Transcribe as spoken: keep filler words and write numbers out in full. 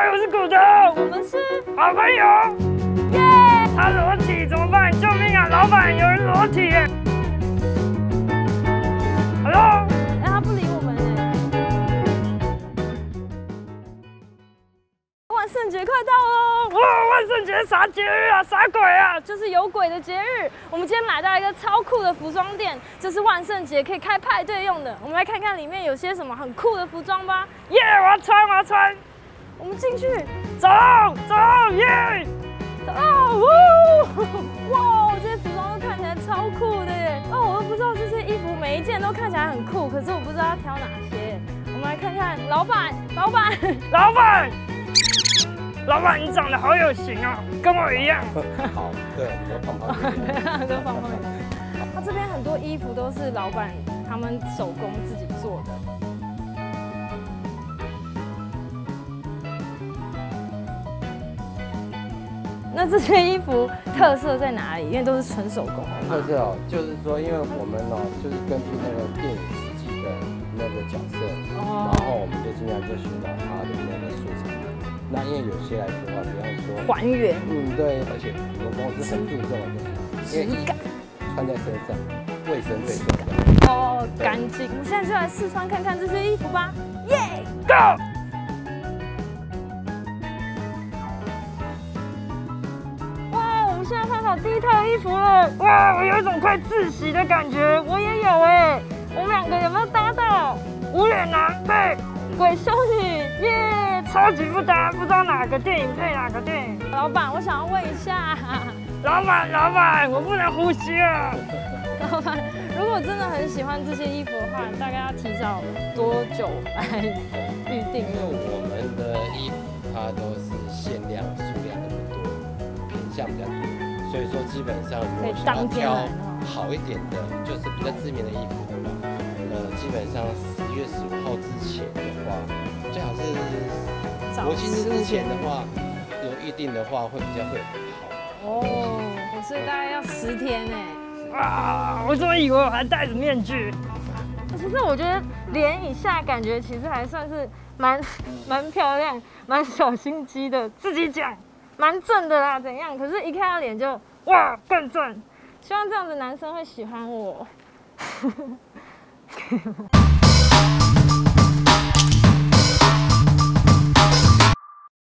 我是骨头， 我们是好朋友。耶！他裸体怎么办？救命啊！老板，有人裸体耶 ！Hello。 哎，他不理我们哎。万圣节快到喽！ 哇，万圣节啥节日啊？啥鬼啊？ 就是有鬼的节日。我们今天买到一个超酷的服装店，这是万圣节可以开派对用的。我们来看看里面有些什么很酷的服装吧。 耶！我要穿，我要穿。 我们进去， 走走耶！ 走！哦，哇，这些服装都看起来超酷的耶！哦，我都不知道这些衣服每一件都看起来很酷，可是我不知道要挑哪些。我们来看看，老板，老板， 老板。老板，你长得好有型哦，跟我一样。 好，对，有胖胖。 对，跟胖胖。他这边很多衣服都是老板他们手工自己做的。那这些衣服特色在哪里？因为都是纯手工的。 特色哦，就是说，因为我们哦，就是根据那个电影实际的那个角色，哦、然后我们就尽量就寻找它的那个素材。那因为有些来说的话，比方说还原， 嗯，对，而且我们公司很注重的就是因为穿在身上，卫生最重要。 哦，干净。我们现在就来试穿看看这些衣服吧，耶 ，Go！ 哇，我们现在穿好第一套衣服了， 哇，我有一种快窒息的感觉， 我也有哎，我们两个有没有搭到？ 无脸男配鬼修女，耶！ 超级不搭，不知道哪个电影配哪个电影。 老板，我想要问一下， 老板，老板，我不能呼吸了。 老板，如果真的很喜欢这些衣服的话，大概要提早多久来预定？ 因为我们的衣服它都是限量，数量很多，品相比较多，所以说基本上如果想要挑好一点的，就是比较知名的衣服的话，呃，基本上十月十五号之前的话，最好是国庆日之前的话，有预定的话会比较会好。 哦，所以大概要十天呢。 啊！我怎么以为我还戴着面具？ 其实我觉得脸以下感觉其实还算是蛮蛮漂亮、蛮小心机的， 自己讲， 蛮正的啦。怎样？可是一看到脸就哇更正。 希望这样子男生会喜欢我。